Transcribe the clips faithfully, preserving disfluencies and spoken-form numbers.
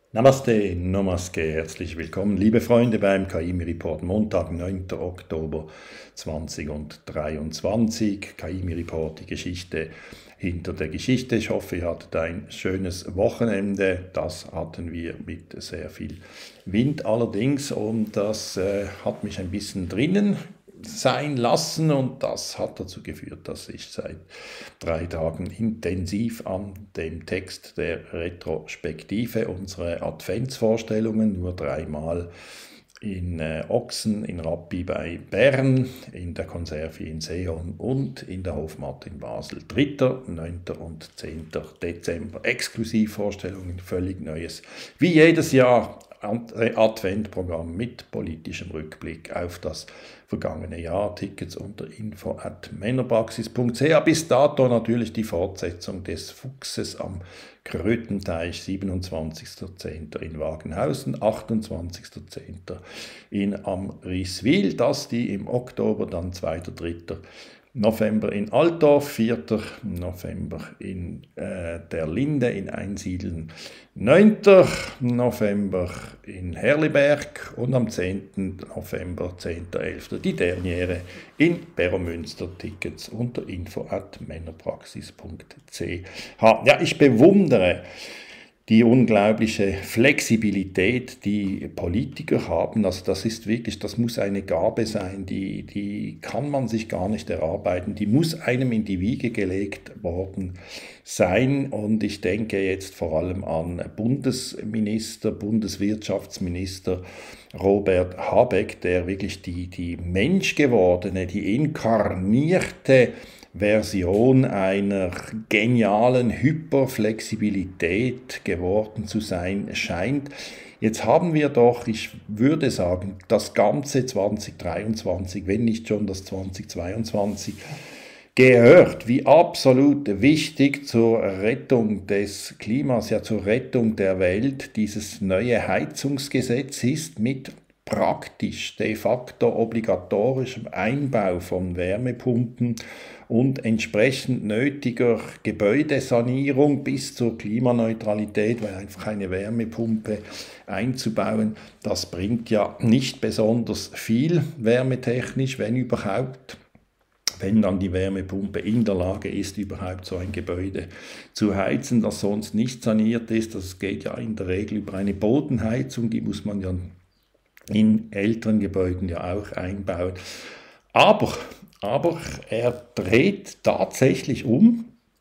Namaste, Namaste, herzlich willkommen, liebe Freunde beim K I M I-Report, Montag, neunter Oktober zweitausenddreiundzwanzig. K I M I-Report, die Geschichte hinter der Geschichte. Ich hoffe, ihr hattet ein schönes Wochenende. Das hatten wir mit sehr viel Wind allerdings und das äh, hat mich ein bisschen drinnen sein lassen und das hat dazu geführt, dass ich seit drei Tagen intensiv an dem Text der Retrospektive, unsere Adventsvorstellungen, nur dreimal in äh, Ochsen, in Rappi bei Bern, in der Konserve in Seeon und in der Hofmatt in Basel. dritter, neunter und zehnter Dezember. Exklusivvorstellungen, völlig neues. Wie jedes Jahr Adventprogramm mit politischem Rückblick auf das vergangene Jahr. Tickets unter info at männerpraxis punkt c h. Bis dato natürlich die Fortsetzung des Fuchses am Krötenteich, siebenundzwanzigster zehnter in Wagenhausen, achtundzwanzigster zehnter in Amriswil, das die im Oktober, dann zweiter dritter November in Altdorf, vierter November in äh, der Linde in Einsiedeln, neunter November in Herliberg und am zehnten November, zehnter elfter die Derniere in Beromünster. Tickets unter info at männerpraxis punkt c h. Ja, ich bewundere die unglaubliche Flexibilität, die Politiker haben. Also das ist wirklich, das muss eine Gabe sein, die, die kann man sich gar nicht erarbeiten, die muss einem in die Wiege gelegt worden sein. Und ich denke jetzt vor allem an Bundesminister, Bundeswirtschaftsminister Robert Habeck, der wirklich die, die menschgewordene, die inkarnierte Version einer genialen Hyperflexibilität geworden zu sein scheint. Jetzt haben wir doch, ich würde sagen, das ganze zweitausenddreiundzwanzig, wenn nicht schon das zweitausendzweiundzwanzig, gehört, wie absolut wichtig zur Rettung des Klimas, ja zur Rettung der Welt, dieses neue Heizungsgesetz ist mit praktisch de facto obligatorischem Einbau von Wärmepumpen und entsprechend nötiger Gebäudesanierung bis zur Klimaneutralität, weil einfach eine Wärmepumpe einzubauen, das bringt ja nicht besonders viel wärmetechnisch, wenn überhaupt. Wenn dann die Wärmepumpe in der Lage ist, überhaupt so ein Gebäude zu heizen, das sonst nicht saniert ist. Das geht ja in der Regel über eine Bodenheizung, die muss man ja in älteren Gebäuden ja auch einbauen. Aber, aber er dreht tatsächlich um,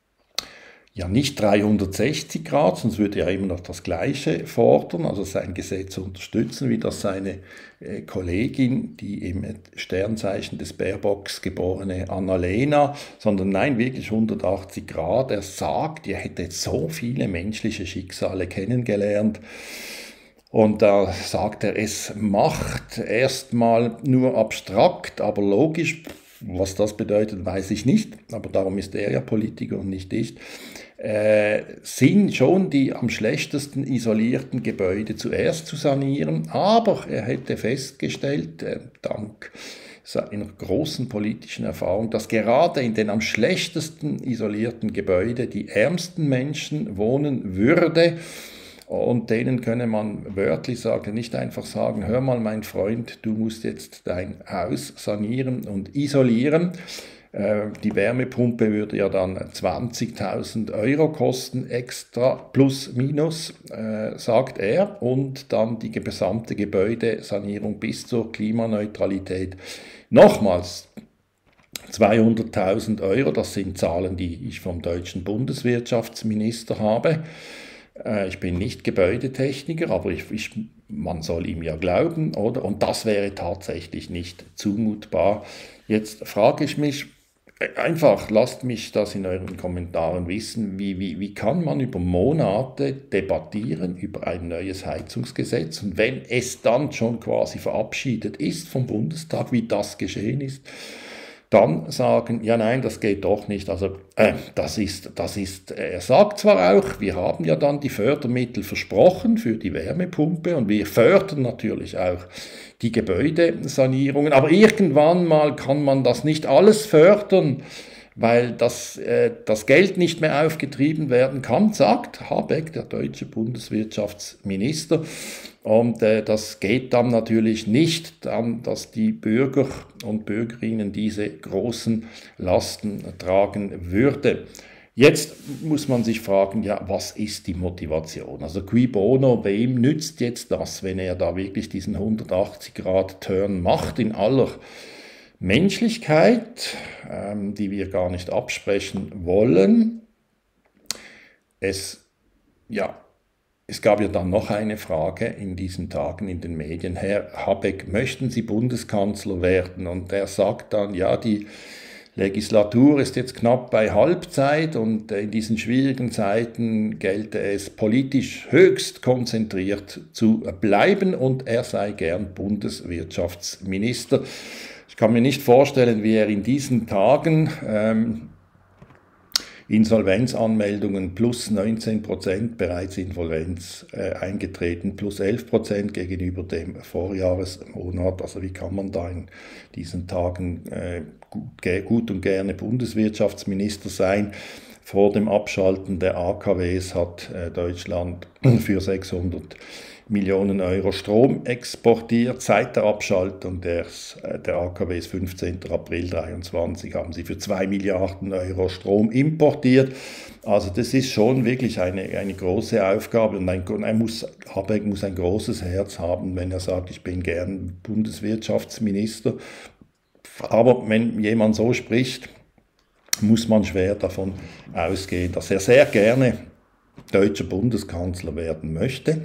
ja nicht dreihundertsechzig Grad, sonst würde er immer noch das Gleiche fordern, also sein Gesetz unterstützen, wie das seine äh, Kollegin, die im Sternzeichen des Baerbocks geborene Annalena, sondern nein, wirklich hundertachtzig Grad. Er sagt, ihr hättet so viele menschliche Schicksale kennengelernt. Und da sagt er, es macht erstmal nur abstrakt, aber logisch. Was das bedeutet, weiß ich nicht, aber darum ist er ja Politiker und nicht ich. Äh, sind schon die am schlechtesten isolierten Gebäude zuerst zu sanieren, aber er hätte festgestellt, äh, dank seiner großen politischen Erfahrung, dass gerade in den am schlechtesten isolierten Gebäuden die ärmsten Menschen wohnen würde. Und denen könne man wörtlich sagen, nicht einfach sagen, hör mal mein Freund, du musst jetzt dein Haus sanieren und isolieren. Äh, die Wärmepumpe würde ja dann zwanzigtausend Euro kosten, extra plus minus, äh, sagt er. Und dann die gesamte Gebäudesanierung bis zur Klimaneutralität. Nochmals, zweihunderttausend Euro, das sind Zahlen, die ich vom deutschen Bundeswirtschaftsminister habe. Ich bin nicht Gebäudetechniker, aber ich, ich, man soll ihm ja glauben, oder? Und das wäre tatsächlich nicht zumutbar. Jetzt frage ich mich, einfach lasst mich das in euren Kommentaren wissen, wie, wie, wie kann man über Monate debattieren über ein neues Heizungsgesetz und wenn es dann schon quasi verabschiedet ist vom Bundestag, wie das geschehen ist, dann sagen, ja nein, das geht doch nicht. Also äh, das ist, das ist, er sagt zwar auch, wir haben ja dann die Fördermittel versprochen für die Wärmepumpe und wir fördern natürlich auch die Gebäudesanierungen, aber irgendwann mal kann man das nicht alles fördern, weil das, äh, das Geld nicht mehr aufgetrieben werden kann, sagt Habeck, der deutsche Bundeswirtschaftsminister. Und äh, das geht dann natürlich nicht, dann, dass die Bürger und Bürgerinnen diese großen Lasten tragen würde. Jetzt muss man sich fragen, ja, was ist die Motivation? Also cui bono, wem nützt jetzt das, wenn er da wirklich diesen hundertachtzig-Grad-Turn macht in aller Menschlichkeit, ähm, die wir gar nicht absprechen wollen? Es, ja, es gab ja dann noch eine Frage in diesen Tagen in den Medien. Herr Habeck, möchten Sie Bundeskanzler werden? Und er sagt dann, ja, die Legislatur ist jetzt knapp bei Halbzeit und in diesen schwierigen Zeiten gelte es politisch höchst konzentriert zu bleiben und er sei gern Bundeswirtschaftsminister. Ich kann mir nicht vorstellen, wie er in diesen Tagen ähm, Insolvenzanmeldungen plus neunzehn Prozent, bereits Insolvenz äh, eingetreten, plus elf Prozent gegenüber dem Vorjahresmonat. Also wie kann man da in diesen Tagen äh, gut, gut und gerne Bundeswirtschaftsminister sein? Vor dem Abschalten der A K Ws hat äh, Deutschland für sechshundert Millionen Euro Strom exportiert. Seit der Abschaltung des, der A K Ws fünfzehnten April zweitausenddreiundzwanzig haben sie für zwei Milliarden Euro Strom importiert. Also das ist schon wirklich eine, eine große Aufgabe und ein, er muss, Habeck muss ein großes Herz haben, wenn er sagt, ich bin gern Bundeswirtschaftsminister. Aber wenn jemand so spricht, muss man schwer davon ausgehen, dass er sehr gerne deutscher Bundeskanzler werden möchte.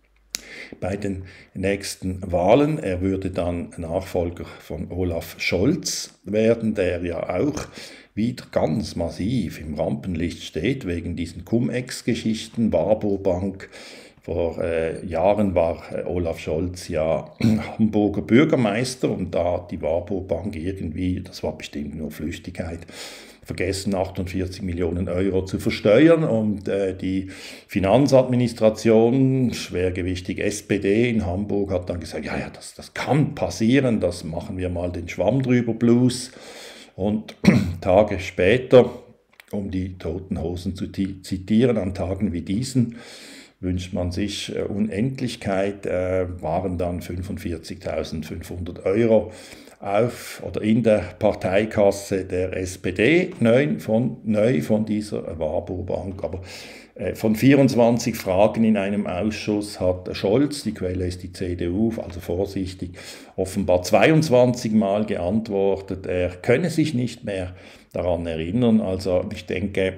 Bei den nächsten Wahlen. Er würde dann Nachfolger von Olaf Scholz werden, der ja auch wieder ganz massiv im Rampenlicht steht, wegen diesen Cum-Ex-Geschichten, Warburg Bank. Vor äh, Jahren war äh, Olaf Scholz ja Hamburger Bürgermeister und da hat die Warburg Bank irgendwie, das war bestimmt nur Flüchtigkeit, vergessen, achtundvierzig Millionen Euro zu versteuern und äh, die Finanzadministration, schwergewichtig S P D in Hamburg, hat dann gesagt, ja, ja, das, das kann passieren, das machen wir mal den Schwamm drüber Blues. Und Tage später, um die Toten Hosen zu zitieren, an Tagen wie diesen, wünscht man sich äh, Unendlichkeit, äh, waren dann fünfundvierzigtausendfünfhundert Euro auf oder in der Parteikasse der S P D, neu von, neu von dieser Warburg Bank. Aber äh, von vierundzwanzig Fragen in einem Ausschuss hat Scholz, die Quelle ist die C D U, also vorsichtig, offenbar zweiundzwanzig Mal geantwortet, er könne sich nicht mehr daran erinnern. Also ich denke,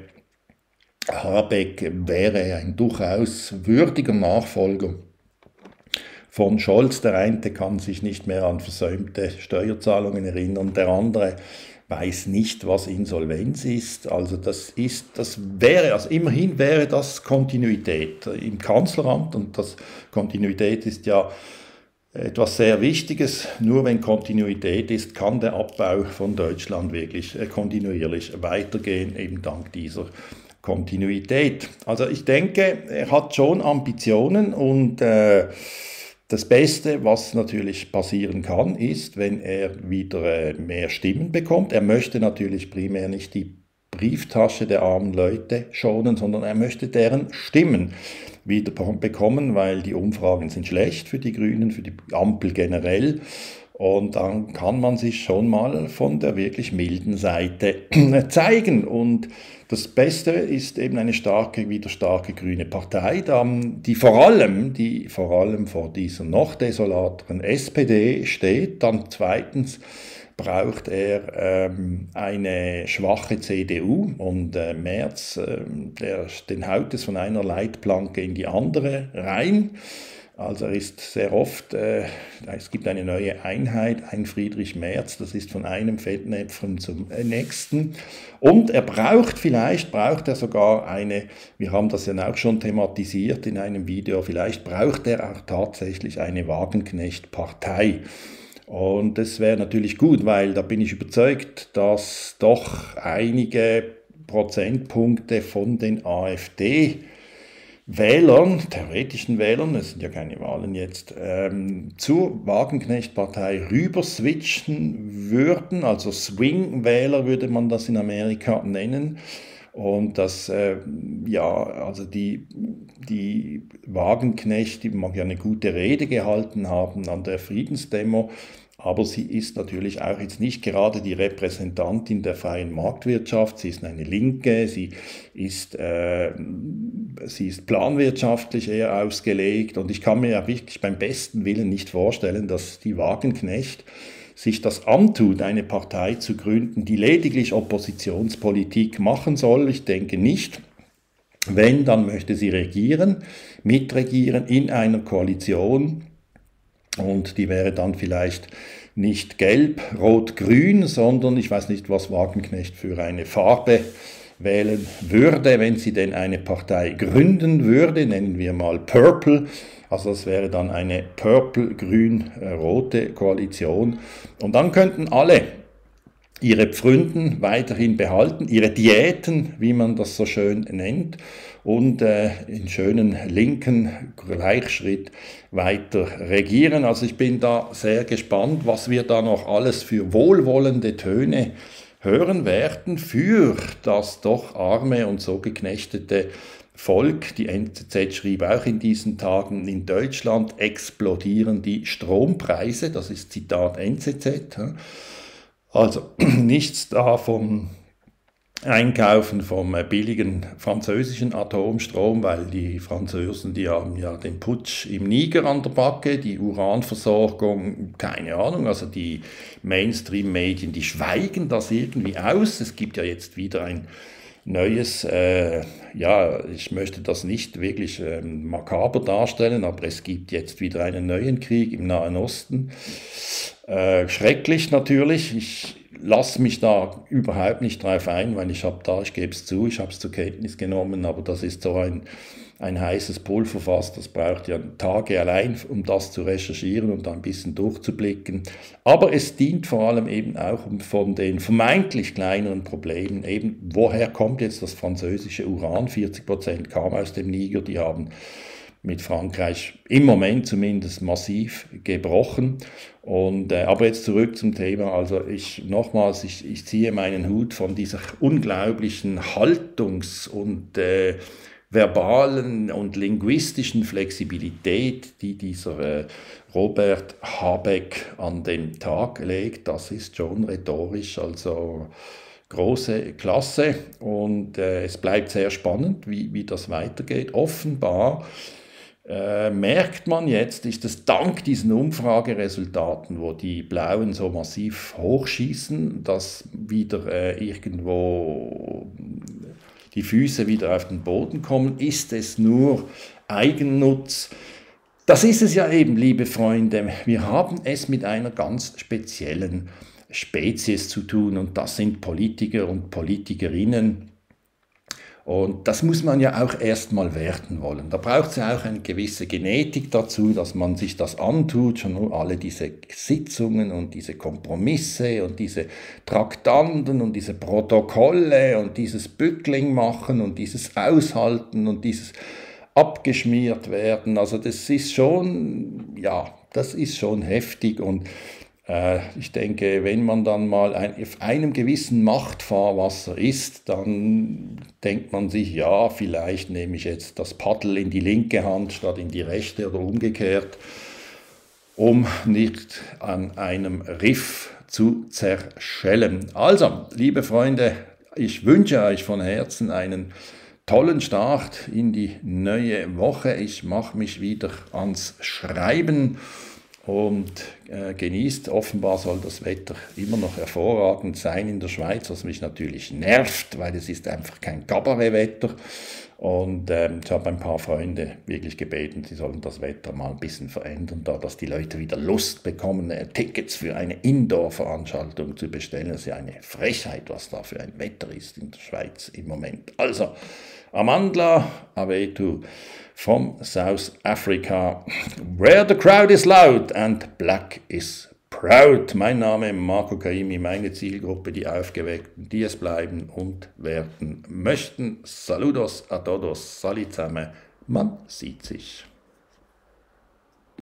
Habeck wäre ein durchaus würdiger Nachfolger von Scholz. Der eine kann sich nicht mehr an versäumte Steuerzahlungen erinnern, der andere weiß nicht, was Insolvenz ist. Also das ist, das wäre, also immerhin wäre das Kontinuität im Kanzleramt und das Kontinuität ist ja etwas sehr Wichtiges. Nur wenn Kontinuität ist, kann der Abbau von Deutschland wirklich kontinuierlich weitergehen, eben dank dieser Kontinuität. Also ich denke, er hat schon Ambitionen und äh, das Beste, was natürlich passieren kann, ist, wenn er wieder äh, mehr Stimmen bekommt. Er möchte natürlich primär nicht die Brieftasche der armen Leute schonen, sondern er möchte deren Stimmen wieder bekommen, weil die Umfragen sind schlecht für die Grünen, für die Ampel generell. Und dann kann man sich schon mal von der wirklich milden Seite zeigen. Und das Beste ist eben eine starke, wieder starke grüne Partei, die vor allem, die vor allem vor dieser noch desolateren S P D steht. Dann zweitens braucht er ähm, eine schwache C D U und äh, Merz, äh, der, den haut es von einer Leitplanke in die andere rein. Also er ist sehr oft, äh, es gibt eine neue Einheit, ein Friedrich Merz, das ist von einem Fettnäpfchen zum nächsten. Und er braucht, vielleicht braucht er sogar eine, wir haben das ja auch schon thematisiert in einem Video, vielleicht braucht er auch tatsächlich eine Wagenknecht-Partei. Und das wäre natürlich gut, weil da bin ich überzeugt, dass doch einige Prozentpunkte von den AfD Wählern, theoretischen Wählern, es sind ja keine Wahlen jetzt, ähm, zur Wagenknecht-Partei rüber switchen würden, also Swing-Wähler würde man das in Amerika nennen. Und das, äh, ja, also die, die Wagenknecht, die mag ja eine gute Rede gehalten haben an der Friedensdemo, aber sie ist natürlich auch jetzt nicht gerade die Repräsentantin der freien Marktwirtschaft. Sie ist eine Linke, sie ist, äh, sie ist planwirtschaftlich eher ausgelegt. Und ich kann mir ja wirklich beim besten Willen nicht vorstellen, dass die Wagenknecht sich das antut, eine Partei zu gründen, die lediglich Oppositionspolitik machen soll. Ich denke nicht. Wenn, dann möchte sie regieren, mitregieren in einer Koalition. Und die wäre dann vielleicht nicht gelb, rot, grün, sondern ich weiß nicht, was Wagenknecht für eine Farbe wählen würde, wenn sie denn eine Partei gründen würde, nennen wir mal Purple. Also das wäre dann eine purple-grün-rote Koalition. Und dann könnten alle ihre Pfründen weiterhin behalten, ihre Diäten, wie man das so schön nennt, und äh, in schönen linken Gleichschritt weiter regieren. Also ich bin da sehr gespannt, was wir da noch alles für wohlwollende Töne hören werden für das doch arme und so geknechtete Volk. Die N Z Z schrieb auch in diesen Tagen, in Deutschland explodieren die Strompreise, das ist Zitat N Z Z. Also nichts da vom Einkaufen vom billigen französischen Atomstrom, weil die Franzosen, die haben ja den Putsch im Niger an der Backe, die Uranversorgung, keine Ahnung, also die Mainstream-Medien, die schweigen das irgendwie aus. Es gibt ja jetzt wieder ein neues, äh, ja, ich möchte das nicht wirklich äh, makaber darstellen, aber es gibt jetzt wieder einen neuen Krieg im Nahen Osten. Äh, schrecklich natürlich, ich lasse mich da überhaupt nicht drauf ein, weil ich habe da, ich gebe es zu, ich habe es zur Kenntnis genommen, aber das ist so ein, ein heißes Pulverfass, das braucht ja Tage allein, um das zu recherchieren und da ein bisschen durchzublicken. Aber es dient vor allem eben auch um von den vermeintlich kleineren Problemen, eben woher kommt jetzt das französische Uran, vierzig Prozent kam aus dem Niger, die haben mit Frankreich im Moment zumindest massiv gebrochen. Und, äh, aber jetzt zurück zum Thema. Also ich nochmals, ich, ich ziehe meinen Hut von dieser unglaublichen Haltungs- und äh, verbalen und linguistischen Flexibilität, die dieser äh, Robert Habeck an den Tag legt. Das ist schon rhetorisch, also große Klasse. Und äh, es bleibt sehr spannend, wie, wie das weitergeht. Offenbar Äh, merkt man jetzt, ist es dank diesen Umfrageresultaten, wo die Blauen so massiv hochschießen, dass wieder äh, irgendwo die Füße wieder auf den Boden kommen, ist es nur Eigennutz. Das ist es ja eben, liebe Freunde. Wir haben es mit einer ganz speziellen Spezies zu tun und das sind Politiker und Politikerinnen. Und das muss man ja auch erstmal werten wollen. Da braucht es ja auch eine gewisse Genetik dazu, dass man sich das antut, schon nur alle diese Sitzungen und diese Kompromisse und diese Traktanten und diese Protokolle und dieses Bückling machen und dieses Aushalten und dieses abgeschmiert werden. Also das ist schon, ja, das ist schon heftig und ich denke, wenn man dann mal ein, auf einem gewissen Machtfahrwasser ist, dann denkt man sich, ja, vielleicht nehme ich jetzt das Paddel in die linke Hand statt in die rechte oder umgekehrt, um nicht an einem Riff zu zerschellen. Also, liebe Freunde, ich wünsche euch von Herzen einen tollen Start in die neue Woche. Ich mache mich wieder ans Schreiben und äh, genießt. Offenbar soll das Wetter immer noch hervorragend sein in der Schweiz, was mich natürlich nervt, weil es ist einfach kein Kabarettwetter. Und ähm, ich habe ein paar Freunde wirklich gebeten, sie sollen das Wetter mal ein bisschen verändern, da dass die Leute wieder Lust bekommen, äh, Tickets für eine Indoor-Veranstaltung zu bestellen. Das ist ja eine Frechheit, was da für ein Wetter ist in der Schweiz im Moment. Also, Amandla Avetu from South Africa, where the crowd is loud and black is proud. Mein Name Marco Caimi, meine Zielgruppe, die Aufgeweckten, die es bleiben und werden möchten. Saludos a todos, salut zusammen, Man sieht sich.